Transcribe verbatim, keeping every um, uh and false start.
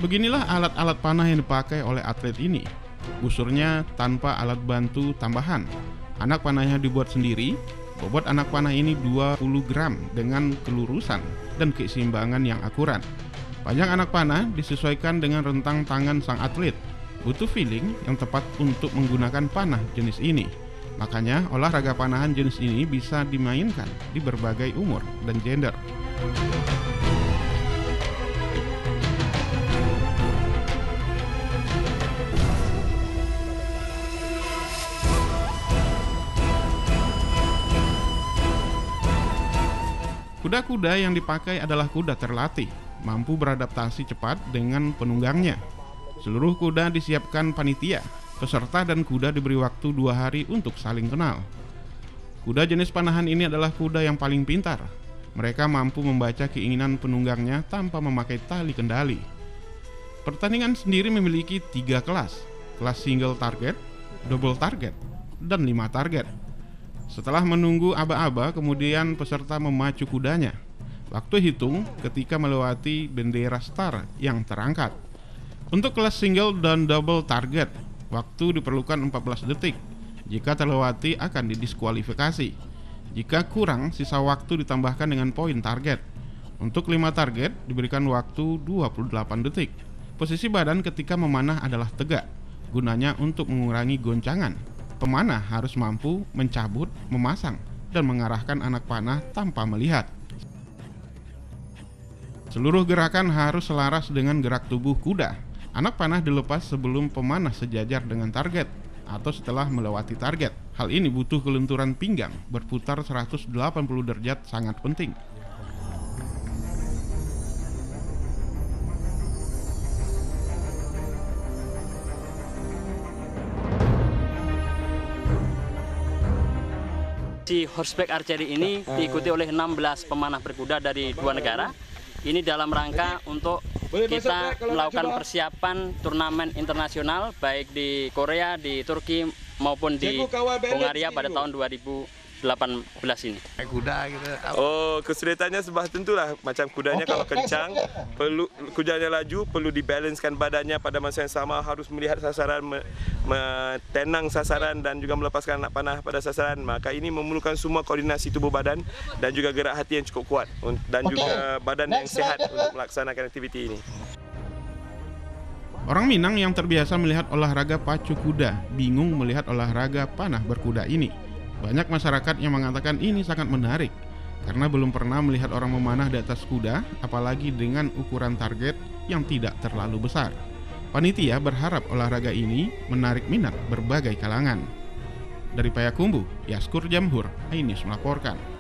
Beginilah alat-alat panah yang dipakai oleh atlet ini. Busurnya tanpa alat bantu tambahan. Anak panahnya dibuat sendiri. Bobot anak panah ini dua puluh gram dengan kelurusan dan keseimbangan yang akurat. Panjang anak panah disesuaikan dengan rentang tangan sang atlet. Butuh feeling yang tepat untuk menggunakan panah jenis ini. Makanya olahraga panahan jenis ini bisa dimainkan di berbagai umur dan gender. Kuda-kuda yang dipakai adalah kuda terlatih, mampu beradaptasi cepat dengan penunggangnya. Seluruh kuda disiapkan panitia, peserta dan kuda diberi waktu dua hari untuk saling kenal. Kuda jenis panahan ini adalah kuda yang paling pintar. Mereka mampu membaca keinginan penunggangnya tanpa memakai tali kendali. Pertandingan sendiri memiliki tiga kelas, kelas single target, double target, dan lima target. Setelah menunggu aba-aba, kemudian peserta memacu kudanya. Waktu hitung ketika melewati bendera star yang terangkat. Untuk kelas single dan double target, waktu diperlukan empat belas detik. Jika terlewati akan didiskualifikasi. Jika kurang, sisa waktu ditambahkan dengan poin target. Untuk lima target diberikan waktu dua puluh delapan detik. Posisi badan ketika memanah adalah tegak, gunanya untuk mengurangi goncangan. Pemanah harus mampu mencabut, memasang, dan mengarahkan anak panah tanpa melihat. Seluruh gerakan harus selaras dengan gerak tubuh kuda. Anak panah dilepas sebelum pemanah sejajar dengan target atau setelah melewati target. Hal ini butuh kelenturan pinggang berputar seratus delapan puluh derajat sangat penting. Si horseback archery ini diikuti oleh enam belas pemanah berkuda dari dua negara. Ini dalam rangka untuk kita melakukan persiapan turnamen internasional baik di Korea, di Turki maupun di Hongaria pada tahun dua ribu delapan belas ini. Kuda gitu. Oh, kesulitannya sebab tentulah macam kudanya kalau kencang, perlu kudanya laju, perlu dibalancekan badannya pada masa yang sama, harus melihat sasaran, tenang sasaran dan juga melepaskan anak panah pada sasaran. Maka ini memerlukan semua koordinasi tubuh badan dan juga gerak hati yang cukup kuat dan juga badan yang sehat untuk melaksanakan aktiviti ini. Orang Minang yang terbiasa melihat olahraga pacu kuda bingung melihat olahraga panah berkuda ini. Banyak masyarakat yang mengatakan ini sangat menarik karena belum pernah melihat orang memanah di atas kuda, apalagi dengan ukuran target yang tidak terlalu besar. Panitia berharap olahraga ini menarik minat berbagai kalangan. Dari Payakumbuh, Yaskur Jamhur, iNews melaporkan.